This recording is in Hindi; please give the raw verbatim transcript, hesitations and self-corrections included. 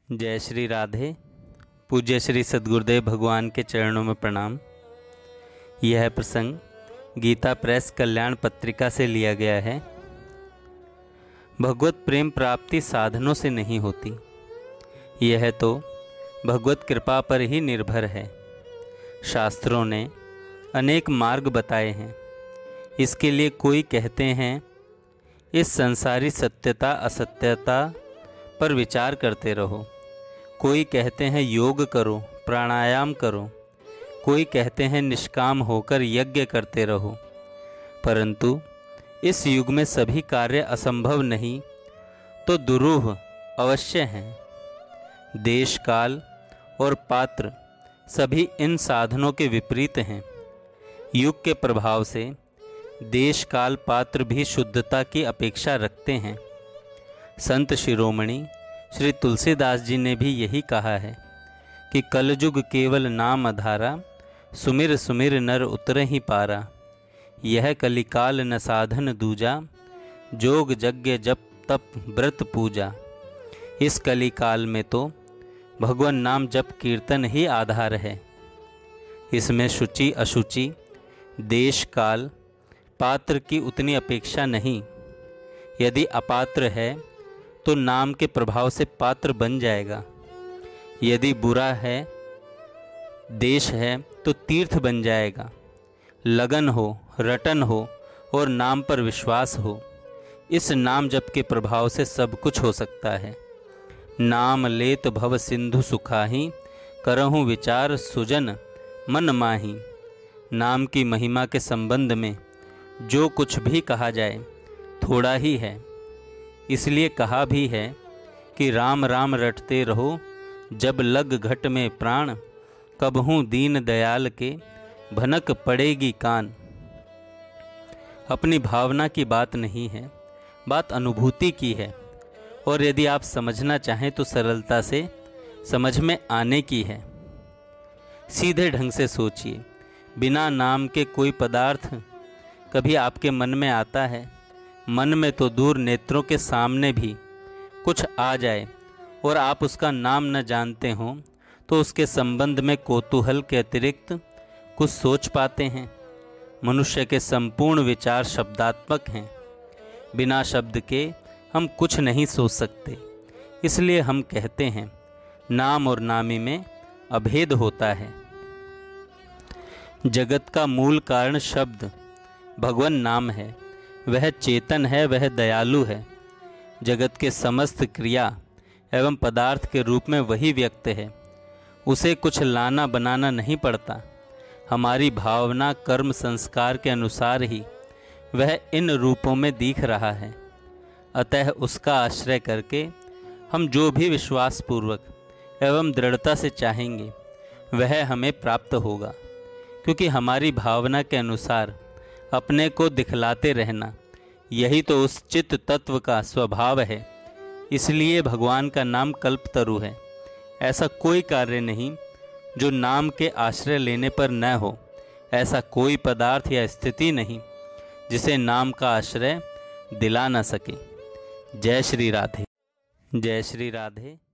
जय श्री राधे। पूज्य श्री सद्गुरुदेव भगवान के चरणों में प्रणाम। यह प्रसंग गीता प्रेस कल्याण पत्रिका से लिया गया है। भगवत प्रेम प्राप्ति साधनों से नहीं होती, यह तो भगवत कृपा पर ही निर्भर है। शास्त्रों ने अनेक मार्ग बताए हैं। इसके लिए कोई कहते हैं इस संसारी सत्यता असत्यता पर विचार करते रहो, कोई कहते हैं योग करो, प्राणायाम करो, कोई कहते हैं निष्काम होकर यज्ञ करते रहो। परंतु इस युग में सभी कार्य असंभव नहीं तो दुरूह अवश्य हैं। देश काल और पात्र सभी इन साधनों के विपरीत हैं। युग के प्रभाव से देश काल पात्र भी शुद्धता की अपेक्षा रखते हैं। संत शिरोमणि श्री तुलसीदास जी ने भी यही कहा है कि कलयुग केवल नाम आधारा, सुमिर सुमिर नर उतरे ही पारा। यह कलिकाल न साधन दूजा, जोग यज्ञ जप तप व्रत पूजा। इस कलिकाल में तो भगवान नाम जप कीर्तन ही आधार है। इसमें शुचि अशुचि देश काल पात्र की उतनी अपेक्षा नहीं। यदि अपात्र है तो नाम के प्रभाव से पात्र बन जाएगा। यदि बुरा है देश है तो तीर्थ बन जाएगा। लगन हो, रटन हो और नाम पर विश्वास हो, इस नाम जप के प्रभाव से सब कुछ हो सकता है। नाम लेत भव सिंधु सुखाही, करहूँ विचार सुजन मन माही। नाम की महिमा के संबंध में जो कुछ भी कहा जाए थोड़ा ही है। इसलिए कहा भी है कि राम राम रटते रहो, जब लग घट में प्राण, कबहूँ दीन दयाल के भनक पड़ेगी कान। अपनी भावना की बात नहीं है, बात अनुभूति की है। और यदि आप समझना चाहें तो सरलता से समझ में आने की है। सीधे ढंग से सोचिए, बिना नाम के कोई पदार्थ कभी आपके मन में आता है? मन में तो दूर नेत्रों के सामने भी कुछ आ जाए और आप उसका नाम न जानते हों तो उसके संबंध में कौतूहल के अतिरिक्त कुछ सोच पाते हैं? मनुष्य के संपूर्ण विचार शब्दात्मक हैं। बिना शब्द के हम कुछ नहीं सोच सकते। इसलिए हम कहते हैं नाम और नामी में अभेद होता है। जगत का मूल कारण शब्द भगवान नाम है। वह चेतन है, वह दयालु है। जगत के समस्त क्रिया एवं पदार्थ के रूप में वही व्यक्त है। उसे कुछ लाना बनाना नहीं पड़ता। हमारी भावना कर्म संस्कार के अनुसार ही वह इन रूपों में दिख रहा है। अतः उसका आश्रय करके हम जो भी विश्वासपूर्वक एवं दृढ़ता से चाहेंगे वह हमें प्राप्त होगा। क्योंकि हमारी भावना के अनुसार अपने को दिखलाते रहना यही तो उस चित्त तत्व का स्वभाव है। इसलिए भगवान का नाम कल्पतरु है। ऐसा कोई कार्य नहीं जो नाम के आश्रय लेने पर न हो। ऐसा कोई पदार्थ या स्थिति नहीं जिसे नाम का आश्रय दिला न सके। जय श्री राधे। जय श्री राधे।